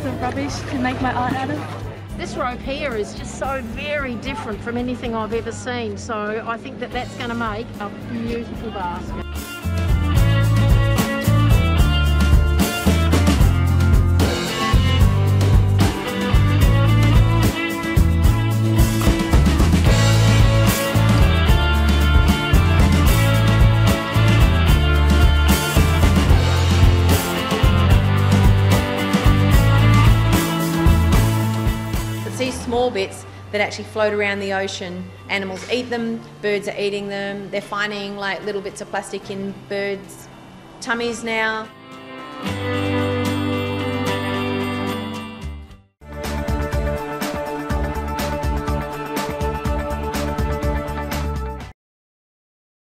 of rubbish to make my art out of. This rope here is just so very different from anything I've ever seen, so I think that that's going to make a beautiful basket. These small bits that actually float around the ocean, animals eat them, birds are eating them, they're finding like little bits of plastic in birds' tummies now.